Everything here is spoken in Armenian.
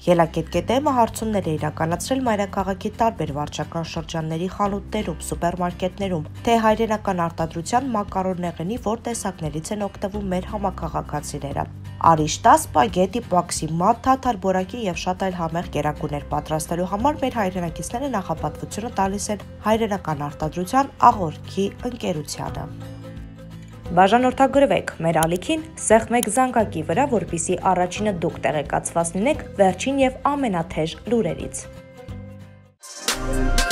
Ելակետ-կետեմը հարցումներ է իրականացրել մայրաքաղաքի տարբեր վարչական շրջանների խանութներում, սուպերմարկետներում, թե հայրենական արտադրության մակարոնեղենի որ տեսակներից են օգտվում մեր համաքաղաքացիները։ Արիշտա, սպագետի, պաքսի, մատ, թաթար բորակի եւ շատ այլ համեղ կերակուրներ պատրաստելու համար մեր հայրենակիցները նախապատվությունը տալիս են հայրենական արտադրության աղորքի ընկերությանը։ Բաժանորդագրվեք մեր ալիքին սեղմ 1 զանգակի վրա, որպեսզի առաջինը դուք տեղեկացված լինեք վերջին եւ ամենաթեժ լուրերից։